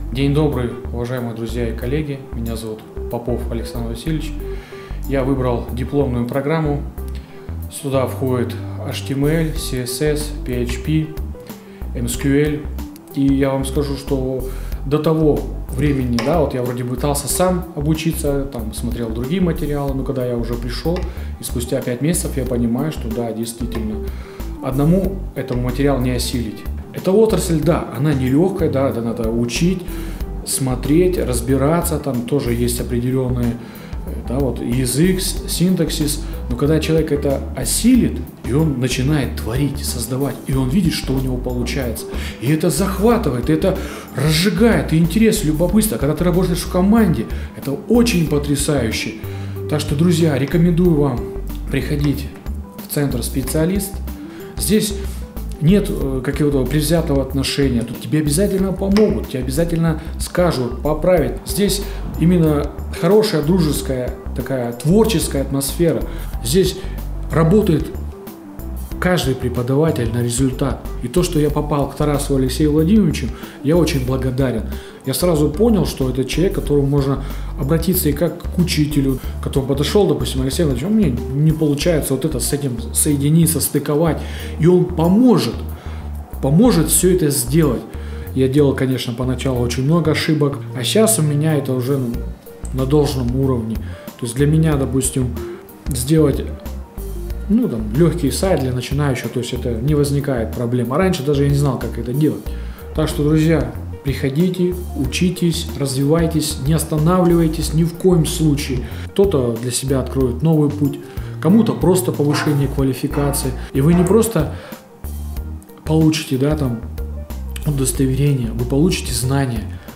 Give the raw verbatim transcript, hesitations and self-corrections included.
День добрый, уважаемые друзья и коллеги. Меня зовут Попов Александр Васильевич. Я выбрал дипломную программу. Сюда входит эйч ти эм эль, си эс эс, пи эйч пи, эм эс кью эль. И я вам скажу, что до того времени, да, вот я вроде пытался сам обучиться, там смотрел другие материалы, но когда я уже пришел, и спустя пять месяцев я понимаю, что да, действительно, одному этому материал не осилить. Эта отрасль, да, она нелегкая, да, да, надо учить, смотреть, разбираться, там тоже есть определенные, да, вот язык, синтаксис, но когда человек это осилит, и он начинает творить, создавать, и он видит, что у него получается, и это захватывает, и это разжигает, и интерес, и любопытство, когда ты работаешь в команде, это очень потрясающе. Так что, друзья, рекомендую вам приходить в центр «Специалист». Здесь нет какого-то предвзятого отношения, тут тебе обязательно помогут, тебе обязательно скажут, поправить. Здесь именно хорошая, дружеская, такая творческая атмосфера. Здесь работает каждый преподаватель на результат. И то, что я попал к Тарасову Алексею Владимировичу, я очень благодарен. Я сразу понял, что это человек, к которому можно обратиться и как к учителю, к которому подошел, допустим, Алексей Владимирович, мне не получается вот это с этим соединиться, стыковать, и он поможет, поможет все это сделать. Я делал, конечно, поначалу очень много ошибок, а сейчас у меня это уже на должном уровне. То есть для меня, допустим, сделать ну, там, легкий сайт для начинающих, то есть это не возникает проблем. А раньше даже я не знал, как это делать. Так что, друзья, приходите, учитесь, развивайтесь, не останавливайтесь ни в коем случае. Кто-то для себя откроет новый путь, кому-то просто повышение квалификации. И вы не просто получите, да, там, удостоверение, вы получите знания.